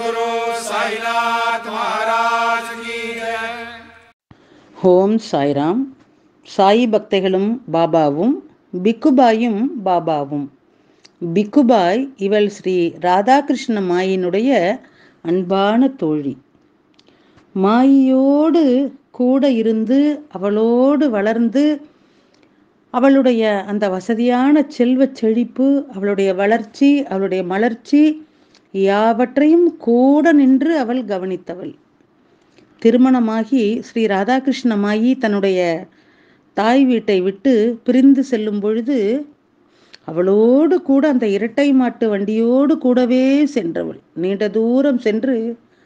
सद्गुरु साईनाथ महाराज की जय. ஓம் சாய்ராம். சாயி பக்திகளும் பாபாவும் பிக்குபாயும் பாபாவும். பிக்குபாய் இவள் ஸ்ரீ ராதாகிருஷ்ண மாயினுடைய அன்பான தோழி. மாயியோடு கூட இருந்து அவளோடு வளர்ந்து அவளுடைய அந்த வசதியான செல்வ செழிப்பு, அவளுடைய வளர்ச்சி, அவளுடைய மலர்ச்சி யாவற்றையும் கூட நின்று அவள் கவனித்தவள். திருமணமாகி ஸ்ரீ ராதாகிருஷ்ண மாயி தன்னுடைய தாய் வீட்டை விட்டு பிரிந்து செல்லும் பொழுது அவளோடு கூட அந்த இரட்டை மாட்டு வண்டியோடு கூடவே சென்றவள். நீண்ட தூரம் சென்று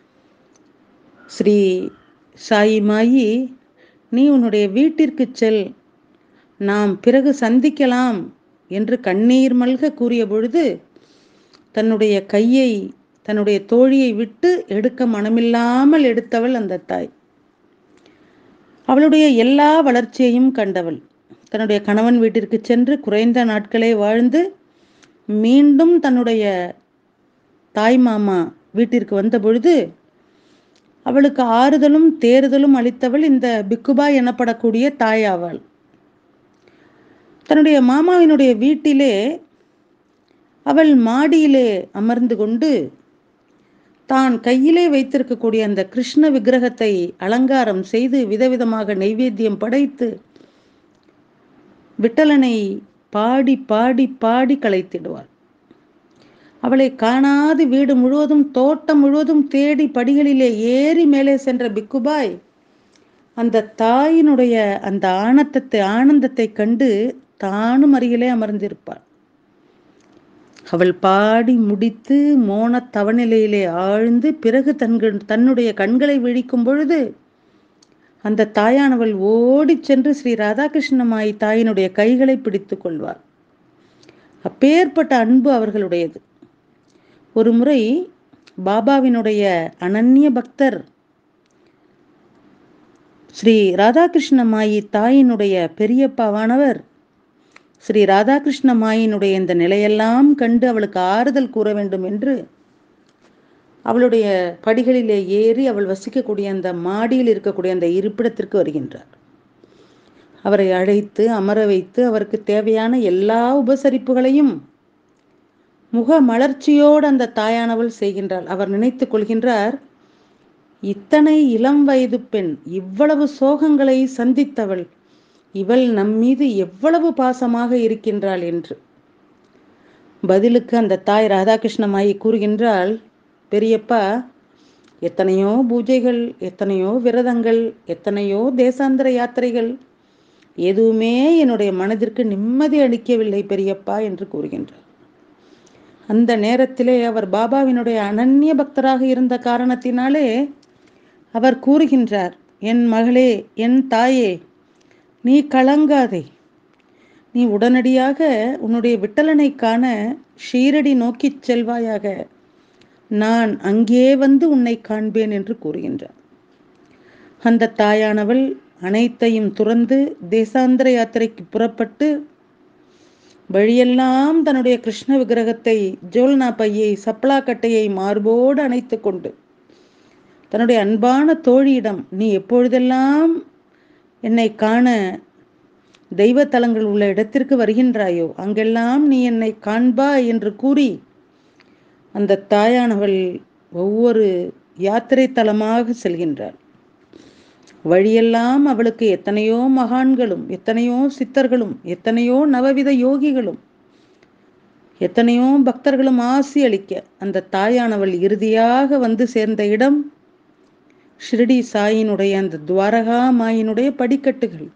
ஸ்ரீ சாயி மாயி, நீ உன்னுடைய வீட்டிற்கு செல், நாம் பிறகு சந்திக்கலாம் என்று கண்ணீர் மல்க கூறிய பொழுது தன்னுடைய கையை தன்னுடைய தோழியை விட்டு எடுக்க மனமில்லாமல் எடுத்தவள் அந்த தாய். அவளுடைய எல்லா வளர்ச்சியையும் கண்டவள். தன்னுடைய கணவன் வீட்டிற்கு சென்று குறைந்த நாட்களே வாழ்ந்து மீண்டும் தன்னுடைய தாய் மாமா வீட்டிற்கு வந்த பொழுது அவளுக்கு ஆறுதலும் தேறுதலும் அளித்தவள் இந்த பிக்குபாய் எனப்படக்கூடிய தாயாவாள். தன்னுடைய மாமாவினுடைய வீட்டிலே அவள் மாடியிலே அமர்ந்து கொண்டு தான் கையிலே வைத்திருக்கக்கூடிய அந்த கிருஷ்ண விக்கிரகத்தை அலங்காரம் செய்து விதவிதமாக நைவேத்தியம் படைத்து விட்டலனை பாடி பாடி பாடி களைத்திடுவாள். அவளை காணாது வீடு முழுவதும் தோட்டம் முழுவதும் தேடி படிகளிலே ஏறி மேலே சென்ற பிக்குபாய் அந்த தாயினுடைய அந்த ஆனந்தத்தை கண்டு தானும் அருகிலே அமர்ந்திருப்பாள். அவள் பாடி முடித்து மோன தவநிலையிலே ஆழ்ந்து பிறகு தன்னுடைய கண்களை விழிக்கும் பொழுது அந்த தாயானவள் ஓடி சென்று ஸ்ரீ ராதாகிருஷ்ண மாயி தாயினுடைய கைகளை பிடித்து கொள்வாள். அப்பேற்பட்ட அன்பு அவர்களுடையது. ஒரு முறை பாபாவினுடைய அனன்ய பக்தர் ஸ்ரீ ராதாகிருஷ்ண மாயி தாயினுடைய பெரியப்பாவானவர் ஸ்ரீ ராதாகிருஷ்ண மாயினுடைய இந்த நிலையெல்லாம் கண்டு அவளுக்கு ஆறுதல் கூற வேண்டும் என்று அவளுடைய படிகளிலே ஏறி அவள் வசிக்கக்கூடிய அந்த மாடியில் இருக்கக்கூடிய அந்த இருப்பிடத்திற்கு வருகின்றார். அவரை அழைத்து அமர வைத்து அவருக்கு தேவையான எல்லா உபசரிப்புகளையும் முக மலர்ச்சியோடு அந்த தாயானவள் செய்கின்றாள். அவர் நினைத்து கொள்கின்றார், இத்தனை இளம் வயது பெண் இவ்வளவு சோகங்களை சந்தித்தவள், இவள் நம்மீது எவ்வளவு பாசமாக இருக்கின்றாள் என்று. பதிலுக்கு அந்த தாய் ராதாகிருஷ்ண மாயி கூறுகின்றாள், பெரியப்பா, எத்தனையோ பூஜைகள், எத்தனையோ விரதங்கள், எத்தனையோ தேசாந்திர யாத்திரைகள், எதுவுமே என்னுடைய மனதிற்கு நிம்மதி அளிக்கவில்லை பெரியப்பா என்று கூறுகின்றார். அந்த நேரத்திலே அவர் பாபாவினுடைய அனன்ய பக்தராக இருந்த காரணத்தினாலே அவர் கூறுகின்றார், என் மகளே, என் தாயே, நீ கலங்காதே, நீ உடனடியாக உன்னுடைய விட்டலனை காண ஷீரடி நோக்கி செல்வாயாக, நான் அங்கே வந்து உன்னை காண்பேன் என்று கூறுகின்றார். அந்த தாயானவள் அனைத்தையும் துறந்து தேசாந்திர யாத்திரைக்கு புறப்பட்டு வழியெல்லாம் தன்னுடைய கிருஷ்ண விக்கிரகத்தை, ஜோல்னா பையை, சப்ளா கட்டையை மார்போடு அணைத்து கொண்டு தன்னுடைய அன்பான தோழியிடம், நீ எப்பொழுதெல்லாம் என்னை காண தெய்வத்தலங்கள் உள்ள இடத்திற்கு வருகின்றாயோ அங்கெல்லாம் நீ என்னை காண்பாய் என்று கூறி அந்த தாயானவள் ஒவ்வொரு யாத்திரை தலமாக செல்கின்றாள். வழியெல்லாம் அவளுக்கு எத்தனையோ மகான்களும், எத்தனையோ சித்தர்களும், எத்தனையோ நவவித யோகிகளும், எத்தனையோ பக்தர்களும் ஆசி அளிக்க அந்த தாயானவள் இறுதியாக வந்து சேர்ந்த இடம் ஷிரடி சாயினுடைய அந்த துவாரகா மாயினுடைய படிக்கட்டுகள்.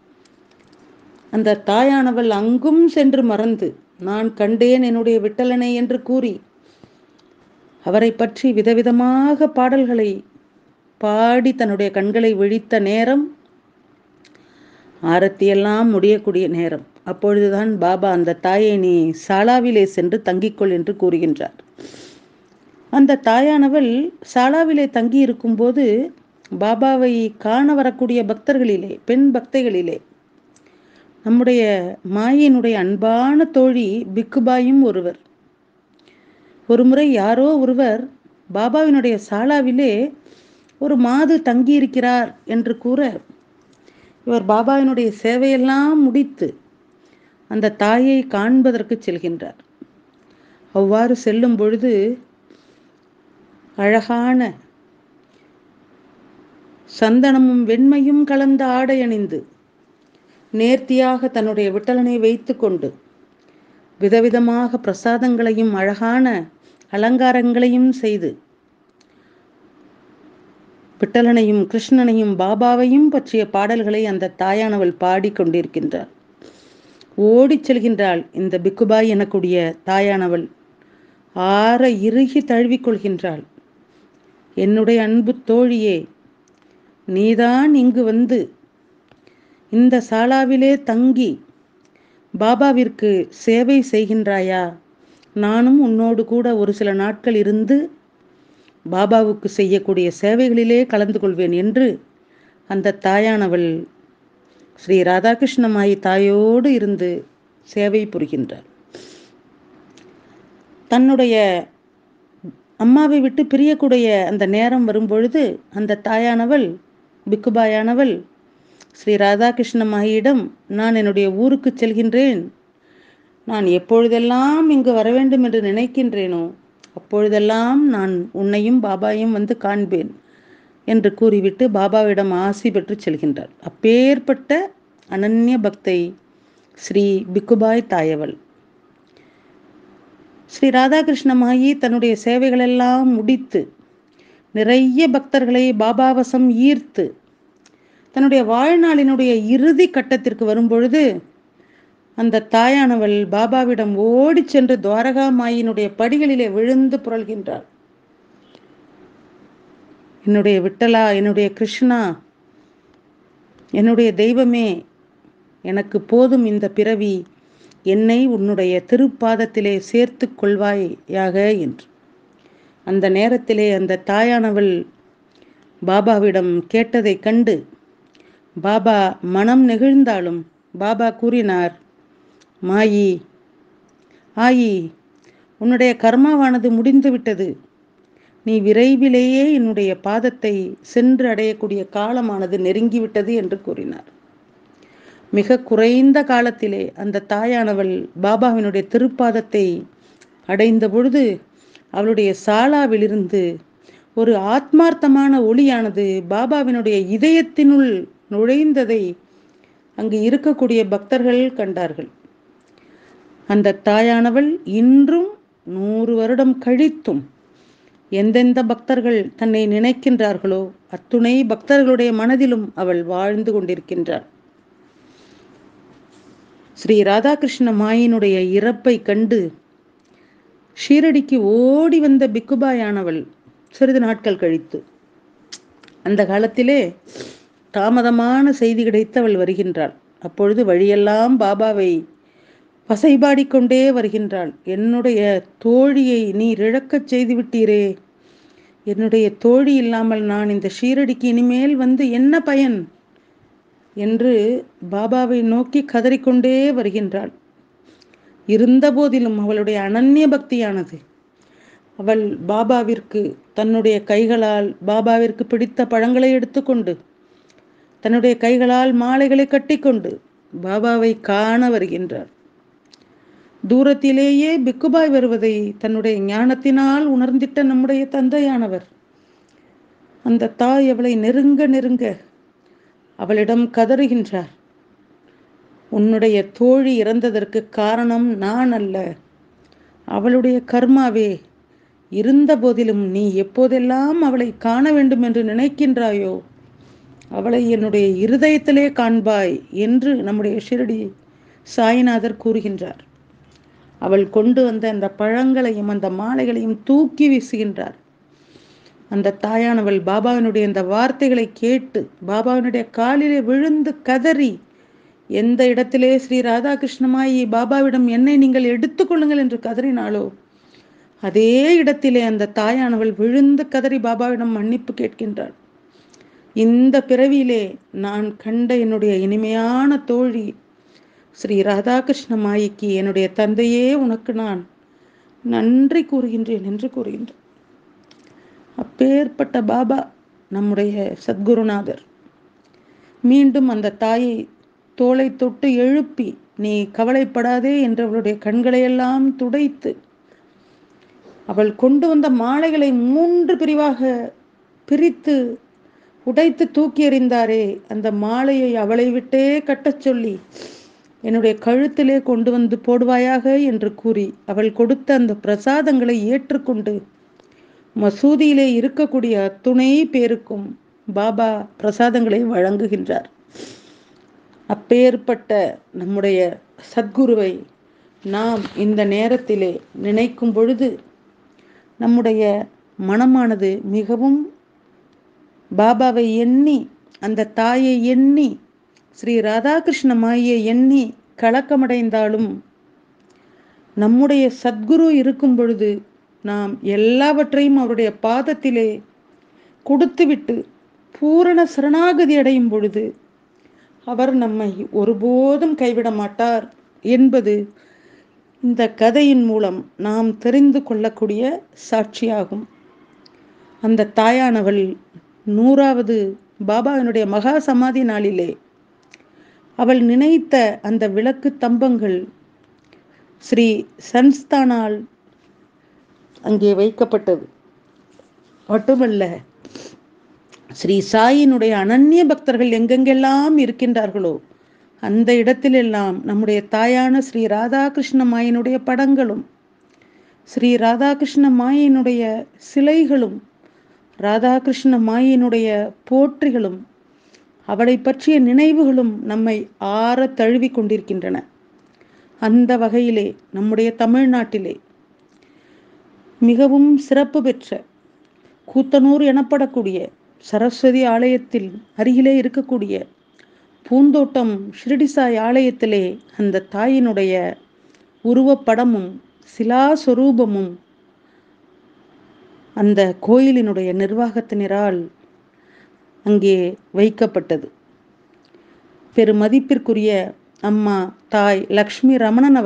அந்த தாயானவள் அங்கும் சென்று மறந்து, நான் கண்டேன் என்னுடைய விட்டலனை என்று கூறி அவரை பற்றி விதவிதமாக பாடல்களை பாடி தன்னுடைய கண்களை விழித்த நேரம் ஆரத்தியெல்லாம் முடியக்கூடிய நேரம். அப்பொழுதுதான் பாபா அந்த தாயை நீ சாலாவிலே சென்று தங்கிக்கொள் என்று கூறுகின்றார். அந்த தாயானவள் சாலாவிலே தங்கி இருக்கும்போது பாபாவை காண வரக்கூடிய பக்தர்களிலே, பெண் பக்தைகளிலே நம்முடைய மாயினுடைய அன்பான தோழி பிக்குபாயும் ஒருவர். ஒருமுறை யாரோ ஒருவர் பாபாவினுடைய சாலாவிலே ஒரு மாது தங்கியிருக்கிறார் என்று கூற, இவர் பாபாவினுடைய சேவையெல்லாம் முடித்து அந்த தாயை காண்பதற்கு செல்கின்றார். அவ்வாறு செல்லும் பொழுது அழகான சந்தனமும் வெண்மையும் கலந்த ஆடை அணிந்து நேர்த்தியாக தன்னுடைய விட்டலனை வைத்து கொண்டு விதவிதமாக பிரசாதங்களையும் அழகான அலங்காரங்களையும் செய்து விட்டலனையும் கிருஷ்ணனையும் பாபாவையும் பற்றிய பாடல்களை அந்த தாயானவள் பாடிக்கொண்டிருக்கின்றார். ஓடிச் செல்கின்றாள் இந்த பிக்குபாய் எனக்கூடிய தாயானவள். ஆற இறுகி தழுவிக்கொள்கின்றாள். என்னுடைய அன்பு தோழியே, நீதான் இங்கு வந்து இந்த சாலாவிலே தங்கி பாபாவிற்கு சேவை செய்கின்றாயா? நானும் உன்னோடு கூட ஒரு சில நாட்கள் இருந்து பாபாவுக்கு செய்யக்கூடிய சேவைகளிலே கலந்து கொள்வேன் என்று அந்த தாயானவள் ஸ்ரீ ராதாகிருஷ்ணமாயி தாயோடு இருந்து சேவை புரிகின்றார். தன்னுடைய அம்மாவை விட்டு பிரியக்கூடிய அந்த நேரம் வரும்பொழுது அந்த தாயானவள், பிக்குபாயானவள் ஸ்ரீ ராதாகிருஷ்ணமாயிடம், நான் என்னுடைய ஊருக்கு செல்கின்றேன். நான் எப்பொழுதெல்லாம் இங்கு வர வேண்டும் என்று நினைக்கின்றேனோ அப்பொழுதெல்லாம் நான் உன்னையும் பாபாவையும் வந்து காண்பேன் என்று கூறிவிட்டு பாபாவிடம் ஆசி பெற்று செல்கின்றார். அப்பேற்பட்ட அனன்ய பக்தை ஸ்ரீ பிக்குபாய் தாயவள். ஸ்ரீ ராதாகிருஷ்ணமாயி தன்னுடைய சேவைகளெல்லாம் முடித்து நிறைய பக்தர்களை பாபாவசம் ஈர்த்து தன்னுடைய வாழ்நாளினுடைய இறுதி கட்டத்திற்கு வரும்பொழுது அந்த தாயானவள் பாபாவிடம் ஓடி சென்று துவாரகா மாயினுடைய படிகளிலே விழுந்து புரள்கின்றாள். என்னுடைய விட்டலா, என்னுடைய கிருஷ்ணா, என்னுடைய தெய்வமே, எனக்கு போதும் இந்த பிறவி, என்னை உன்னுடைய திருப்பாதத்திலே சேர்த்து கொள்வாயாக என்று. அந்த நேரத்திலே அந்த தாயானவள் பாபாவிடம் கேட்டதை கண்டு பாபா மனம் நெகிழ்ந்தாலும் பாபா கூறினார், மாயி, ஆயி, உன்னுடைய கர்மாவானது முடிந்து விட்டது. நீ விரைவிலேயே என்னுடைய பாதத்தை சென்று அடையக்கூடிய காலமானது நெருங்கிவிட்டது என்று கூறினார். மிக குறைந்த காலத்திலே அந்த தாயானவள் பாபாவினுடைய திருப்பாதத்தை அடைந்த பொழுது அவளுடைய சாலாவிலிருந்து ஒரு ஆத்மார்த்தமான ஒளியானது பாபாவினுடைய இதயத்தினுள் நுழைந்ததை அங்கு இருக்கக்கூடிய பக்தர்கள் கண்டார்கள். அந்த தாயானவள் இன்றும் 100 வருடம் கழித்தும் எந்தெந்த பக்தர்கள் தன்னை நினைக்கின்றார்களோ அத்துணை பக்தர்களுடைய மனதிலும் அவள் வாழ்ந்து கொண்டிருக்கின்றாள். ஸ்ரீ ராதாகிருஷ்ண மாயினுடைய இறப்பை கண்டு ஷீரடிக்கு ஓடி வந்த பிக்குபாயானவள் சிறிது நாட்கள் கழித்து, அந்த காலத்திலே தாமதமான செய்தி கிடைத்து அவள் வருகின்றாள். அப்பொழுது வழியெல்லாம் பாபாவை பசைபாடிக்கொண்டே வருகின்றாள். என்னுடைய தோழியை நீர் இழக்கச் செய்து விட்டீரே, என்னுடைய தோழி இல்லாமல் நான் இந்த ஷீரடிக்கு இனிமேல் வந்து என்ன பயன் என்று பாபாவை நோக்கி கதறிக்கொண்டே வருகின்றாள். இருந்த போதிலும் அவளுடைய அனன்ய பக்தியானது, அவள் பாபாவிற்கு தன்னுடைய கைகளால் பாபாவிற்கு பிடித்த பழங்களை எடுத்துக்கொண்டு தன்னுடைய கைகளால் மாலைகளை கட்டிக்கொண்டு பாபாவை காண வருகின்றார். தூரத்திலேயே பிக்குபாய் வருவதை தன்னுடைய ஞானத்தினால் உணர்ந்திட்ட நம்முடைய தந்தையானவர் அந்த தாய் அவளை நெருங்க நெருங்க அவளிடம் கதறுகின்றார், உன்னுடைய தோழி இறந்ததற்கு காரணம் நான் அல்ல, அவளுடைய கர்மாவே. இருந்த போதிலும் நீ எப்போதெல்லாம் அவளை காண வேண்டும் என்று நினைக்கின்றாயோ அவளை என்னுடைய இருதயத்திலே காண்பாய் என்று நம்முடைய ஷிரடி சாய்நாதர் கூறுகின்றார். அவள் கொண்டு வந்த அந்த பழங்களையும் அந்த மாலைகளையும் தூக்கி வீசுகின்றார். அந்த தாயானவள் பாபாவினுடைய அந்த வார்த்தைகளை கேட்டு பாபாவினுடைய காலிலே விழுந்து கதறி, எந்த இடத்திலே ஸ்ரீ ராதாகிருஷ்ணமாயி பாபாவிடம் என்னை நீங்கள் எடுத்துக்கொள்ளுங்கள் என்று கதறினாளோ அதே இடத்திலே அந்த தாயானவள் விழுந்து கதறி பாபாவிடம் மன்னிப்பு கேட்கின்றாள். இந்த பிறவியிலே நான் கண்ட என்னுடைய இனிமையான தோழி ஸ்ரீ ராதாகிருஷ்ணமாயிக்கு என்னுடைய தந்தையே உனக்கு நான் நன்றி கூறுகின்றேன் என்று கூறுகின்றார். அப்பேற்பட்ட பாபா நம்முடைய சத்குருநாதர் மீண்டும் அந்த தாயை தோளை தொட்டு எழுப்பி, நீ கவலைப்படாதே என்று அவளுடைய கண்களையெல்லாம் துடைத்து, அவள் கொண்டு வந்த மாலைகளை 3 பிரிவாக பிரித்து உடைத்து தூக்கி எறிந்தாரே, அந்த மாலையை அவளை விட்டே கட்டச் சொல்லி, என்னுடைய கழுத்திலே கொண்டு வந்து போடுவாயாக என்று கூறி, அவள் கொடுத்த அந்த பிரசாதங்களை ஏற்றுக்கொண்டு மசூதியிலே இருக்கக்கூடிய அத்துணை பேருக்கும் பாபா பிரசாதங்களை வழங்குகின்றார். அப்பேற்பட்ட நம்முடைய சத்குருவை நாம் இந்த நேரத்திலே நினைக்கும் பொழுது நம்முடைய மனமானது மிகவும் பாபாவை எண்ணி, அந்த தாயை எண்ணி, ஸ்ரீ ராதாகிருஷ்ண மாயை எண்ணி கலக்கமடைந்தாலும், நம்முடைய சத்குரு இருக்கும் பொழுது நாம் எல்லாவற்றையும் அவருடைய பாதத்திலே கொடுத்துவிட்டு பூரண சரணாகதி அடையும் பொழுது அவர் நம்மை ஒருபோதும் கைவிட மாட்டார் என்பது இந்த கதையின் மூலம் நாம் தெரிந்து கொள்ளக்கூடிய சாட்சியாகும். அந்த தாயானவள் 100வது பாபாவினுடைய மகா சமாதி நாளிலே அவள் நினைத்த அந்த விளக்கு தம்பங்கள் ஸ்ரீ சன்ஸ்தானால் அங்கே வைக்கப்பட்டது. மட்டுமல்ல, ஸ்ரீ சாயினுடைய அனன்ய பக்தர்கள் எங்கெங்கெல்லாம் இருக்கின்றார்களோ அந்த இடத்திலெல்லாம் நம்முடைய தாயான ஸ்ரீ ராதாகிருஷ்ண மாயினுடைய படங்களும், ஸ்ரீ ராதாகிருஷ்ண மாயினுடைய சிலைகளும், ராதாகிருஷ்ண மாயினுடைய போற்றிகளும், அவளை பற்றிய நினைவுகளும் நம்மை ஆற தழுவி கொண்டிருக்கின்றன. அந்த வகையிலே நம்முடைய தமிழ்நாட்டிலே மிகவும் சிறப்பு பெற்ற கூத்தனூர் எனப்படக்கூடிய சரஸ்வதி ஆலயத்தில் அருகிலே இருக்கக்கூடிய பூந்தோட்டம் ஷிரடி சாய் ஆலயத்திலே அந்த தாயினுடைய உருவப்படமும் சிலாஸ்வரூபமும் அந்த கோயிலினுடைய நிர்வாகத்தினரால் அங்கே வைக்கப்பட்டது. பெருமதிப்பிற்குரிய அம்மா தாய் லக்ஷ்மி ரமணன்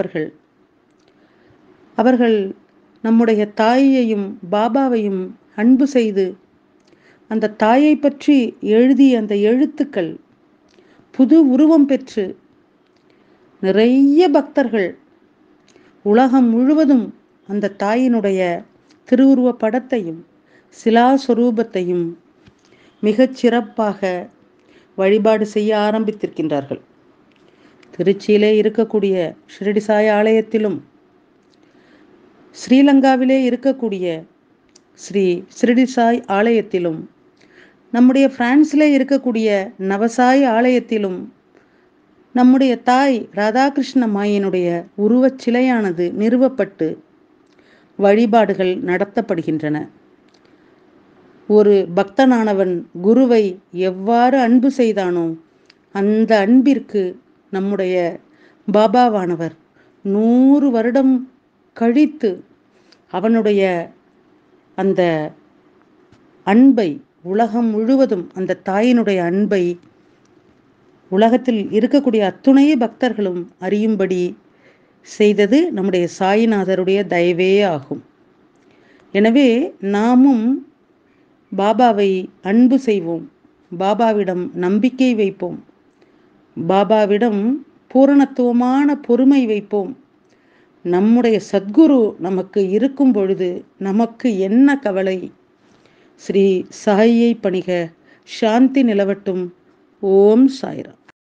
அவர்கள் நம்முடைய தாயையும் பாபாவையும் அன்பு செய்து அந்த தாயை பற்றி எழுதிய அந்த எழுத்துக்கள் புது உருவம் பெற்று நிறைய பக்தர்கள் உலகம் முழுவதும் அந்த தாயினுடைய திருவுருவ படத்தையும் சிலாஸ்வரூபத்தையும் மிகச் சிறப்பாக வழிபாடு செய்ய ஆரம்பித்திருக்கின்றார்கள். திருச்சியிலே இருக்கக்கூடிய ஷிரடி சாய் ஆலயத்திலும், ஸ்ரீலங்காவிலே இருக்கக்கூடிய ஸ்ரீ ஷிரடி சாய் ஆலயத்திலும், நம்முடைய பிரான்சிலே இருக்கக்கூடிய நவசாய் ஆலயத்திலும் நம்முடைய தாய் ராதாகிருஷ்ண மாயினுடைய உருவச் சிலையானது நிறுவப்பட்டு வழிபாடுகள் நடத்தப்படுகின்றன. ஒரு பக்தனானவன் குருவை எவ்வாறு அன்பு செய்தானோ அந்த அன்பிற்கு நம்முடைய பாபாவானவர் 100 வருடம் கழித்து அவனுடைய அந்த அன்பை உலகம் முழுவதும், அந்த தாயினுடைய அன்பை உலகத்தில் இருக்கக்கூடிய அத்துணை பக்தர்களும் அறியும்படி செய்தது நம்முடைய சாயிநாதருடைய தயவே ஆகும். எனவே நாமும் பாபாவை அன்பு செய்வோம், பாபாவிடம் நம்பிக்கை வைப்போம், பாபாவிடம் பூரணத்துவமான பொறுமை வைப்போம். நம்முடைய சத்குரு நமக்கு இருக்கும் பொழுது நமக்கு என்ன கவலை? ஸ்ரீ சாயை பணிக. சாந்தி நிலவட்டும். ஓம் சாய்ராம்.